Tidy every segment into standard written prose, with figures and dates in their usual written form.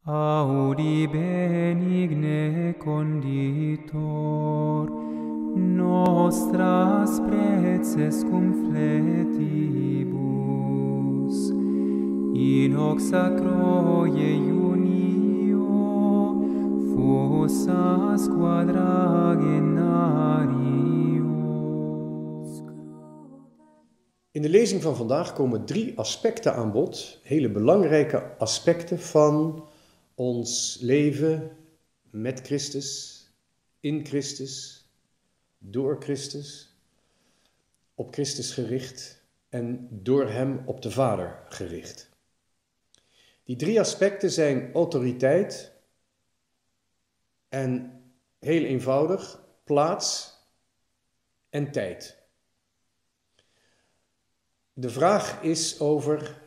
Audi benigne conditor, nostras preces cum fletibus, in hoc sacroie junio fossas quadragenarios. In de lezing van vandaag komen 3 aspecten aan bod, hele belangrijke aspecten van ons leven met Christus, in Christus, door Christus, op Christus gericht en door Hem op de Vader gericht. Die 3 aspecten zijn autoriteit en heel eenvoudig plaats en tijd. De vraag is over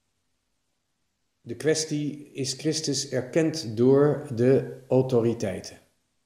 de kwestie: is Christus erkend door de autoriteiten?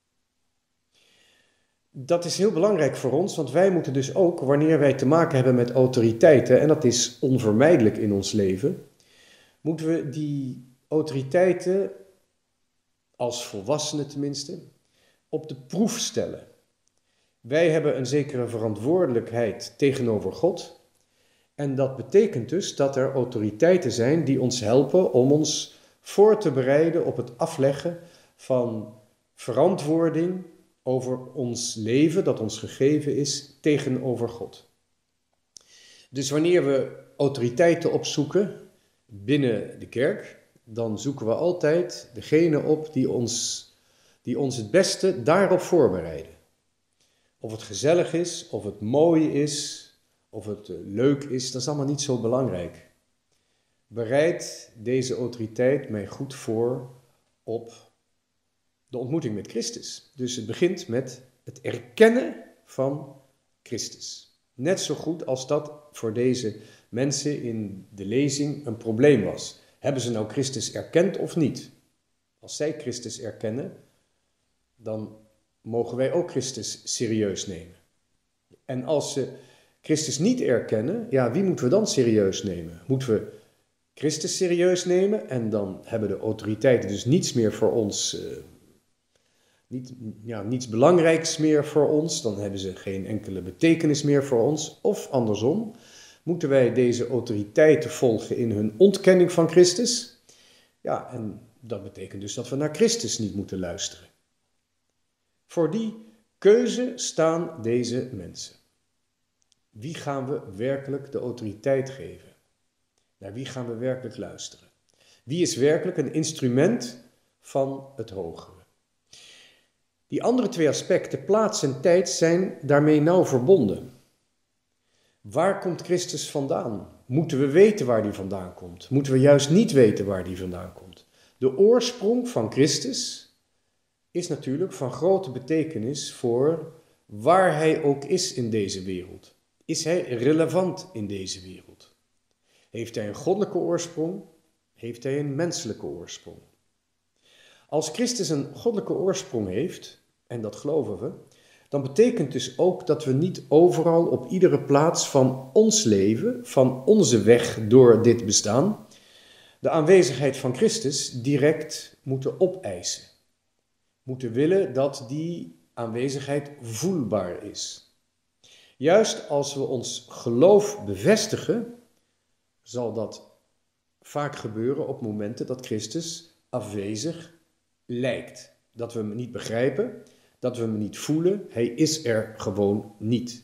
Dat is heel belangrijk voor ons, want wij moeten dus ook, wanneer wij te maken hebben met autoriteiten, en dat is onvermijdelijk in ons leven, moeten we die autoriteiten, als volwassenen tenminste, op de proef stellen. Wij hebben een zekere verantwoordelijkheid tegenover God. En dat betekent dus dat er autoriteiten zijn die ons helpen om ons voor te bereiden op het afleggen van verantwoording over ons leven dat ons gegeven is tegenover God. Dus wanneer we autoriteiten opzoeken binnen de kerk, dan zoeken we altijd degene op die ons het beste daarop voorbereiden. Of het gezellig is, of het mooi is, of het leuk is, dat is allemaal niet zo belangrijk. Bereid deze autoriteit mij goed voor op de ontmoeting met Christus. Dus het begint met het erkennen van Christus. Net zo goed als dat voor deze mensen in de lezing een probleem was. Hebben ze nou Christus erkend of niet? Als zij Christus erkennen, dan mogen wij ook Christus serieus nemen. En als ze Christus niet erkennen, ja, wie moeten we dan serieus nemen? Moeten we Christus serieus nemen en dan hebben de autoriteiten dus niets meer voor ons, niets belangrijks meer voor ons, dan hebben ze geen enkele betekenis meer voor ons. Of andersom, moeten wij deze autoriteiten volgen in hun ontkenning van Christus? Ja, en dat betekent dus dat we naar Christus niet moeten luisteren. Voor die keuze staan deze mensen. Wie gaan we werkelijk de autoriteit geven? Naar wie gaan we werkelijk luisteren? Wie is werkelijk een instrument van het hogere? Die andere 2 aspecten, plaats en tijd, zijn daarmee nauw verbonden. Waar komt Christus vandaan? Moeten we weten waar die vandaan komt? Moeten we juist niet weten waar die vandaan komt? De oorsprong van Christus is natuurlijk van grote betekenis voor waar hij ook is in deze wereld. Is hij relevant in deze wereld? Heeft hij een goddelijke oorsprong? Heeft hij een menselijke oorsprong? Als Christus een goddelijke oorsprong heeft, en dat geloven we, dan betekent dus ook dat we niet overal op iedere plaats van ons leven, van onze weg door dit bestaan, de aanwezigheid van Christus direct moeten opeisen. Moeten willen dat die aanwezigheid voelbaar is. Juist als we ons geloof bevestigen, zal dat vaak gebeuren op momenten dat Christus afwezig lijkt. Dat we hem niet begrijpen, dat we hem niet voelen, hij is er gewoon niet.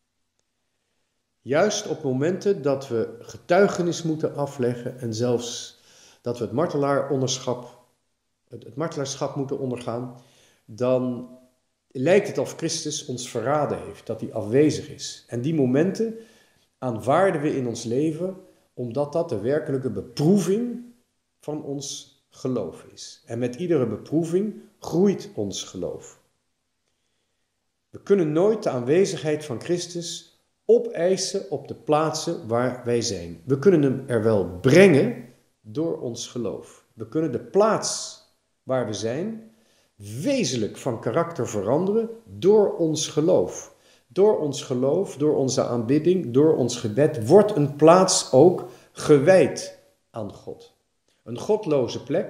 Juist op momenten dat we getuigenis moeten afleggen en zelfs dat we het martelaarschap moeten ondergaan, dan lijkt het of Christus ons verraden heeft, dat hij afwezig is. En die momenten aanvaarden we in ons leven, omdat dat de werkelijke beproeving van ons geloof is. En met iedere beproeving groeit ons geloof. We kunnen nooit de aanwezigheid van Christus opeisen op de plaatsen waar wij zijn. We kunnen hem er wel brengen door ons geloof. We kunnen de plaats waar we zijn wezenlijk van karakter veranderen door ons geloof. Door ons geloof, door onze aanbidding, door ons gebed wordt een plaats ook gewijd aan God. Een godloze plek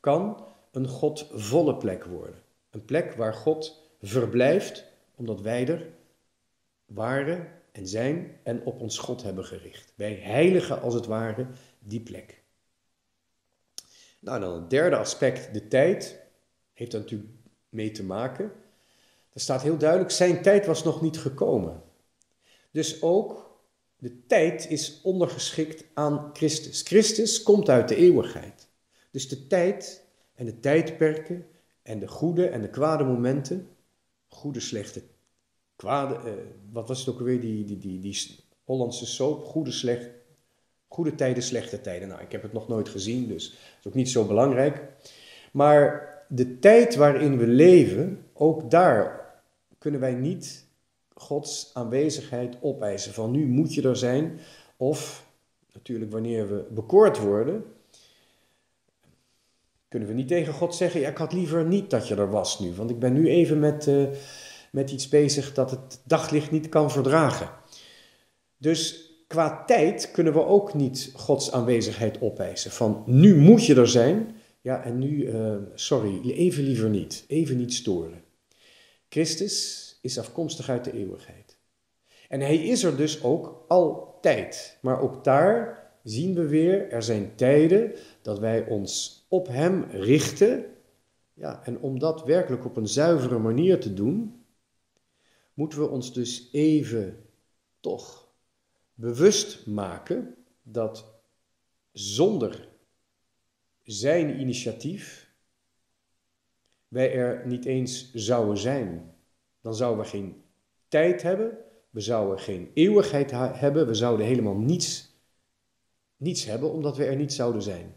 kan een godvolle plek worden. Een plek waar God verblijft, omdat wij er waren en zijn en op ons God hebben gericht. Wij heiligen als het ware die plek. Nou, dan het derde aspect, de tijd, heeft daar natuurlijk mee te maken. Er staat heel duidelijk, zijn tijd was nog niet gekomen. Dus ook de tijd is ondergeschikt aan Christus. Christus komt uit de eeuwigheid. Dus de tijd en de tijdperken en de goede en de kwade momenten, goede, slechte, kwade, wat was het ook alweer, die Hollandse soap, goede tijden, slechte tijden. Nou, ik heb het nog nooit gezien, dus het is ook niet zo belangrijk. Maar de tijd waarin we leven, ook daar kunnen wij niet Gods aanwezigheid opeisen. Van nu moet je er zijn, of natuurlijk wanneer we bekoord worden, kunnen we niet tegen God zeggen, ja, ik had liever niet dat je er was nu, want ik ben nu even met iets bezig dat het daglicht niet kan verdragen. Dus qua tijd kunnen we ook niet Gods aanwezigheid opeisen. Van nu moet je er zijn, ja, en nu, sorry, even liever niet, even niet storen. Christus is afkomstig uit de eeuwigheid. En hij is er dus ook altijd. Maar ook daar zien we weer, er zijn tijden dat wij ons op hem richten. Ja, en om dat werkelijk op een zuivere manier te doen, moeten we ons dus even toch bewust maken dat zonder zijn initiatief wij er niet eens zouden zijn. Dan zouden we geen tijd hebben, we zouden geen eeuwigheid hebben, we zouden helemaal niets hebben, omdat we er niet zouden zijn.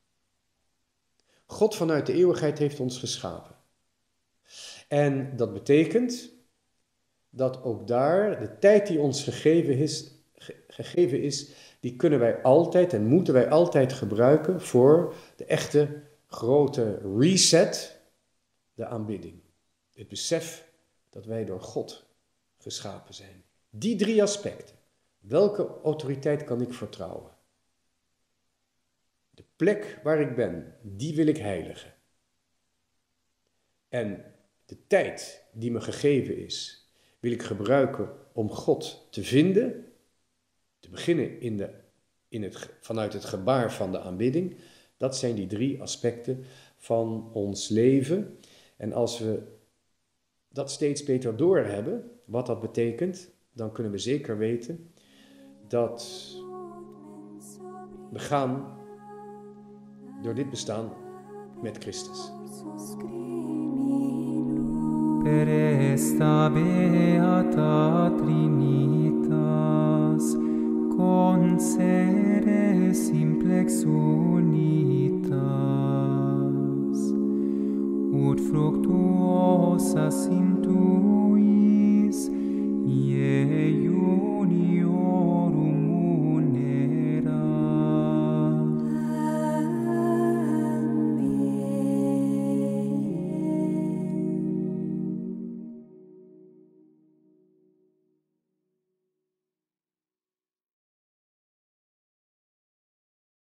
God vanuit de eeuwigheid heeft ons geschapen. En dat betekent dat ook daar de tijd die ons gegeven is, die kunnen wij altijd en moeten wij altijd gebruiken voor de echte grote reset, de aanbidding. Het besef dat wij door God geschapen zijn. Die 3 aspecten. Welke autoriteit kan ik vertrouwen? De plek waar ik ben, die wil ik heiligen. En de tijd die me gegeven is, wil ik gebruiken om God te vinden. Te beginnen vanuit het gebaar van de aanbidding. Dat zijn die 3 aspecten van ons leven. En als we dat steeds beter doorhebben, wat dat betekent, dan kunnen we zeker weten dat we gaan door dit bestaan met Christus. Per esta beata Trinitas, concere simplex unitas, ut fructuosa intuitas,